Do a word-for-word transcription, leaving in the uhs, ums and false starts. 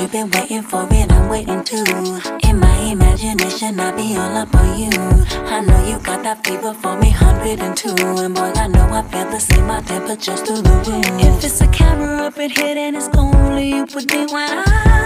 you've been waiting for it, I'm waiting too. In my imagination, I be all up on you. I know you got that fever for me, one hundred and two. And boy, I know I feel the same, my temperature's through the roof. If it's a camera up in here, then it's only you with me when I